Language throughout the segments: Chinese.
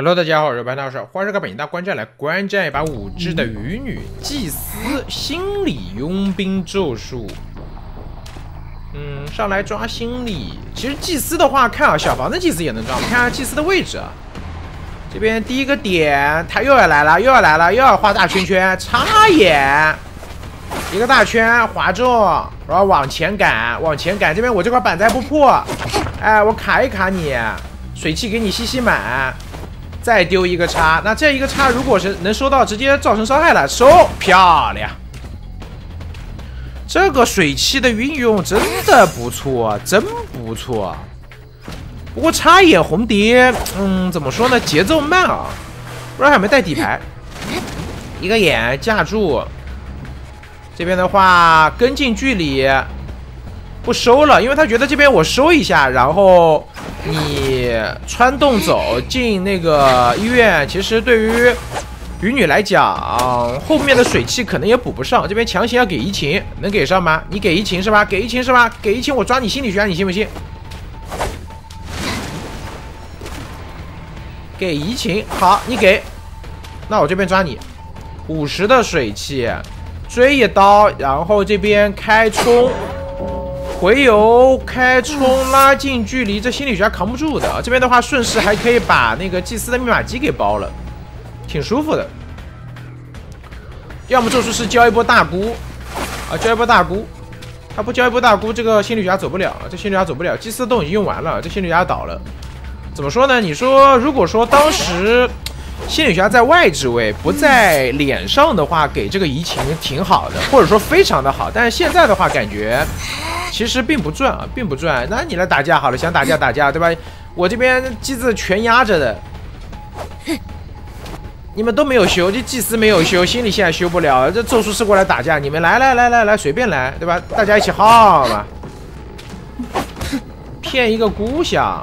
Hello， 大家好，我是白老师，欢迎来到本大观战，来观战一把5只的鱼女祭司心理佣兵咒术。上来抓心理。其实祭司的话，看啊，小房的祭司也能抓。我们看下祭司的位置啊。这边第一个点，他又要来了，又要画大圈圈，插眼，一个大圈划中，然后往前赶。这边我这块板子还不破，哎，我卡一卡你，水汽给你吸满。 再丢一个叉，那这一个叉如果是能收到，直接造成伤害了，收漂亮。这个水汽的运用真的不错，真不错。不过插眼红蝶，怎么说呢？节奏慢啊，不知道有没有带底牌。一个眼架住，这边的话跟进距离不收了，因为他觉得这边我收一下，然后。 你穿洞走进那个医院，其实对于鱼女来讲，后面的水汽可能也补不上。这边强行要给移情，能给上吗？你给移情是吧？给移情是吧？给移情，我抓你心理学，你信不信？给移情，好，你给，那我这边抓你。50的水汽，追一刀，然后这边开冲。 回游开冲拉近距离，这心理学扛不住的。这边的话，顺势还可以把那个祭司的密码机给包了，挺舒服的。要么咒术师交一波大姑啊，交一波大姑。他不交一波大姑，这个心理学走不了，这心理学走不了。祭司都已经用完了，这心理学倒了。怎么说呢？你说，如果说当时心理学在外置位不在脸上的话，给这个移情挺好的，或者说非常的好。但是现在的话，感觉。 其实并不赚啊，并不赚。那你来打架好了，想打架打架，对吧？我这边机子全压着的，你们都没有修，这祭司没有修，心理现在修不了。这咒术师过来打架，你们来，随便来，对吧？大家一起耗吧，骗一个姑想。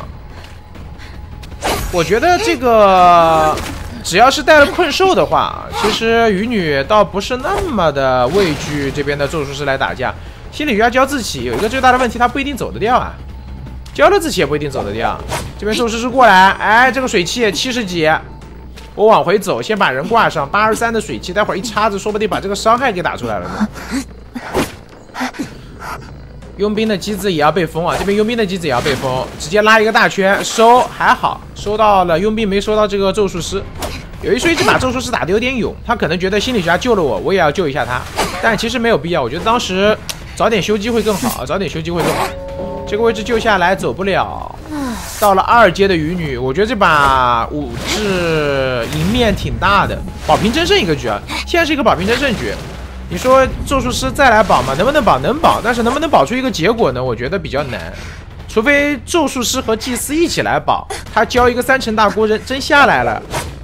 我觉得这个只要是带了困兽的话，其实鱼女倒不是那么的畏惧这边的咒术师来打架。 心理学教自己有一个最大的问题，他不一定走得掉啊，教了自己也不一定走得掉。这边咒术师过来，哎，这个水汽70几，我往回走，先把人挂上83的水汽，待会儿一叉子，说不定把这个伤害给打出来了呢。佣兵的机子也要被封啊，这边佣兵的机子也要被封，直接拉一个大圈收，还好收到了佣兵，没收到这个咒术师。有一说一，这把咒术师打得有点勇，他可能觉得心理学救了我，我也要救一下他，但其实没有必要，我觉得当时。 早点修机会更好，早点修机会更好。这个位置救下来走不了，到了2阶的鱼女，我觉得这把5质赢面挺大的，保平争胜一个局啊！现在是一个保平争胜局。你说咒术师再来保吗？能不能保？能保，但是能不能保出一个结果呢？我觉得比较难，除非咒术师和祭司一起来保，他交一个3层大锅人真下来了，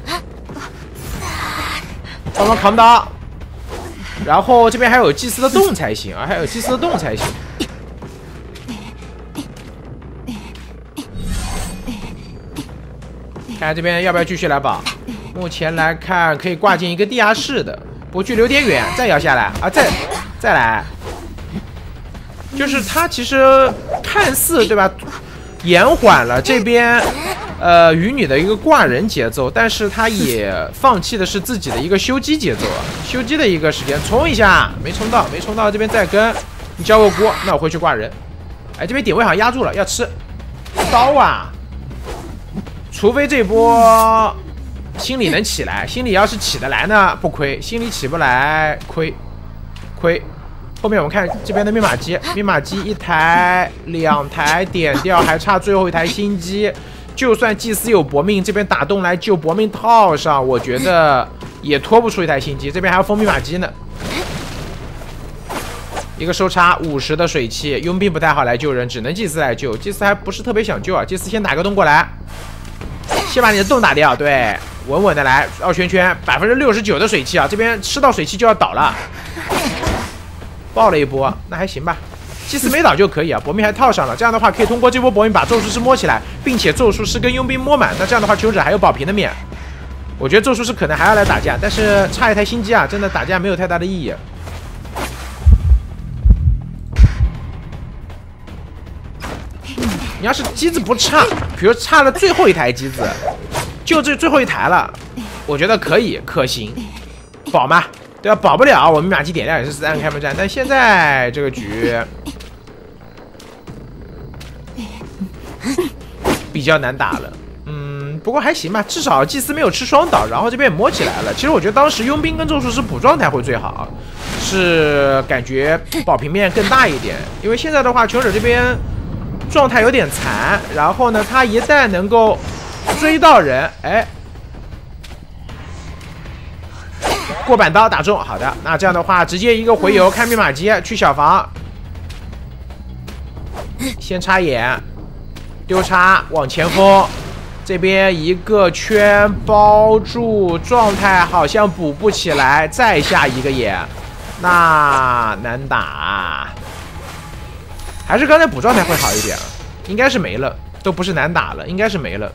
帮忙扛刀。 然后这边还有祭司的洞才行啊，还有祭司的洞才行。看这边要不要继续来保？目前来看可以挂进一个地下室的，不过距离有点远，再摇下来啊，再来。就是他其实看似对吧，延缓了这边。 鱼女的一个挂人节奏，但是他也放弃的是自己的一个修机节奏啊，修机的一个时间，冲一下没冲到，这边再跟，你交个锅，那我回去挂人。哎，这边点位好像压住了，要吃刀啊，除非这波心理能起来，心理要是起得来呢不亏，心理起不来亏。后面我们看这边的密码机1台2台点掉，还差最后一台新机。 就算祭司有搏命，这边打洞来救搏命套上，我觉得也拖不出一台新机。这边还要封密码机呢。一个收插50的水汽，佣兵不太好来救人，只能祭司来救。祭司还不是特别想救啊，祭司先打个洞过来，先把你的洞打掉，对，稳稳的来绕圈圈，69%的水汽啊，这边吃到水汽就要倒了，爆了一波，那还行吧。 祭司没倒就可以啊，搏命还套上了，这样的话可以通过这波搏命把咒术师摸起来，并且咒术师跟佣兵摸满，那这样的话酋长还有保平的面。我觉得咒术师可能还要来打架，但是差一台新机啊，真的打架没有太大的意义。你要是机子不差，比如差了最后一台机子， 就这最后一台了，我觉得可以可行，保嘛，对吧？保不了，我们密码机点亮也是3个开门战，但现在这个局比较难打了。不过还行吧，至少祭司没有吃双倒，然后这边也摸起来了。其实我觉得当时佣兵跟咒术师补状态会最好，是感觉保平面更大一点。因为现在的话，求者这边状态有点残，然后呢，他一旦能够追到人，哎，过板刀打中，好的，那这样的话，直接一个回游开密码机去小房，先插眼，丢叉往前锋。这边一个圈包住，状态好像补不起来，再下一个眼，那难打。还是刚才补状态会好一点，应该是没了，都不是难打了，应该是没了。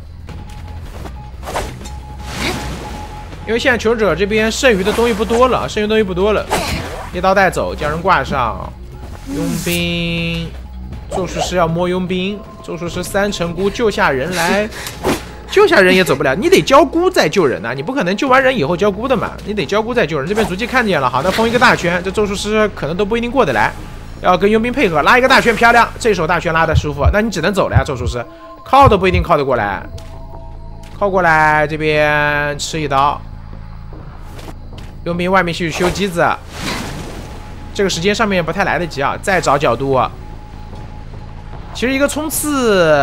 因为现在求者这边剩余的东西不多了，剩余东西不多了，一刀带走，将人挂上，佣兵，咒术师要摸佣兵，咒术师3成菇救下人来。救下人也走不了，你得交菇再救人呐、你不可能救完人以后交菇的嘛，你得交菇再救人。这边足迹看见了，好，那封一个大圈，这咒术师可能都不一定过得来，要跟佣兵配合拉一个大圈，漂亮，这手大圈拉的舒服，那你只能走了呀，咒术师靠都不一定靠得过来，靠过来这边吃一刀，佣兵外面去修机子，这个时间上面不太来得及啊，再找角度，其实一个冲刺。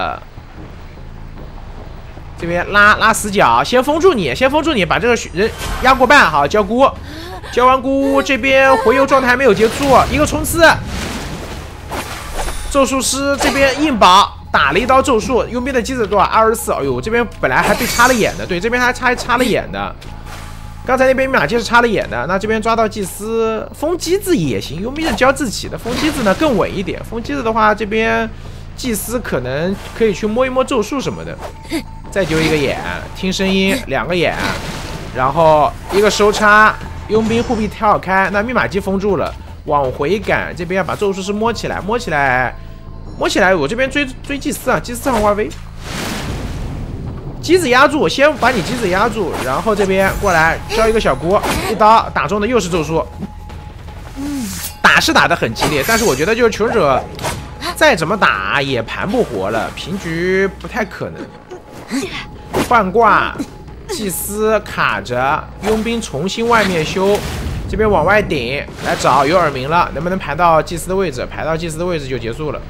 这边拉死角，先封住你，把这个人压过半，好，交菇，交完菇这边回游状态还没有结束，一个冲刺，咒术师这边硬保打了一刀咒术，佣兵的机子多少24，哎呦，这边本来还被插了眼的，对，这边还插了眼的，刚才那边密码机是插了眼的，那这边抓到祭司封机子也行，佣兵是交自己的，封机子呢更稳一点，封机子的话这边祭司可能可以去摸一摸咒术什么的。再丢一个眼，听声音2个眼，然后一个收插，佣兵护臂跳开，那密码机封住了，往回赶，这边要把咒术师摸起来，摸起来，我这边追祭司啊，祭司上挂飞，机子压住，先把你机子压住，然后这边过来交一个小菇，一刀打中的又是咒术，打是打得很激烈，但是我觉得就是求者再怎么打也盘不活了，平局不太可能。换挂，祭司卡着，佣兵重新外面修，这边往外顶来找，有耳鸣了，能不能排到祭司的位置？排到祭司的位置就结束了。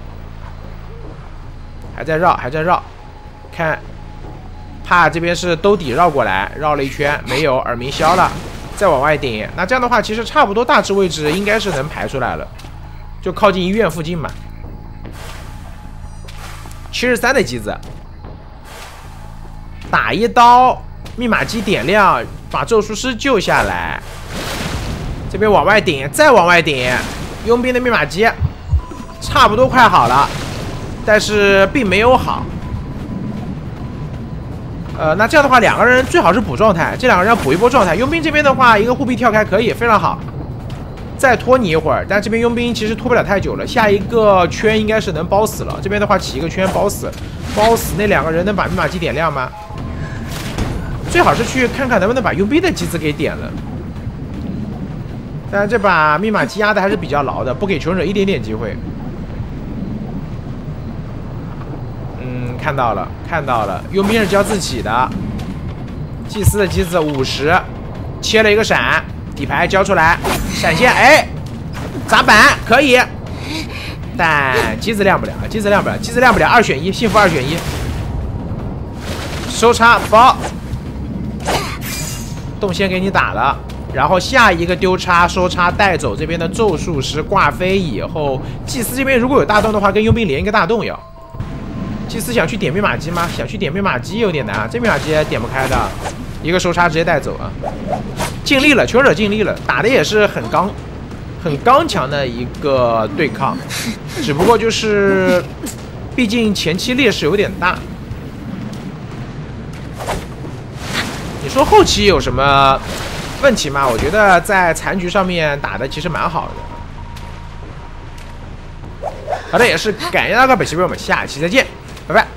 还在绕，看，怕这边是兜底绕过来，绕了一圈没有，耳鸣消了，再往外顶。那这样的话，其实差不多大致位置应该是能排出来了，就靠近医院附近嘛。73的机子。打一刀，密码机点亮，把咒术师救下来。这边往外顶，再往外顶，佣兵的密码机差不多快好了，但是并没有好。那这样的话，2个人最好是补状态，这2个人要补一波状态。佣兵这边的话，一个护臂跳开可以，非常好。再拖你一会儿，但这边佣兵其实拖不了太久了，下一个圈应该是能包死了。这边的话起一个圈包死，那2个人能把密码机点亮吗？最好是去看看能不能把佣兵的机子给点了。但是这把密码机压的还是比较牢的，不给求者一点点机会。看到了，佣兵是交自己的，祭司的机子50，切了一个闪，底牌交出来，闪现，哎，砸板可以，但机子亮不了，2选1，幸福2选1，收插包。动先给你打了，然后下一个丢叉收叉带走这边的咒术师挂飞以后，祭司这边如果有大洞的话，跟佣兵连一个大洞要。祭司想去点密码机吗？想去点密码机有点难啊，这密码机点不开的，一个收叉直接带走啊。尽力了，求者尽力了，打的也是很刚强的一个对抗，只不过就是毕竟前期劣势有点大。你说后期有什么问题吗？我觉得在残局上面打的其实蛮好的。好的，也是感谢大家本期陪我们，下期再见，拜拜。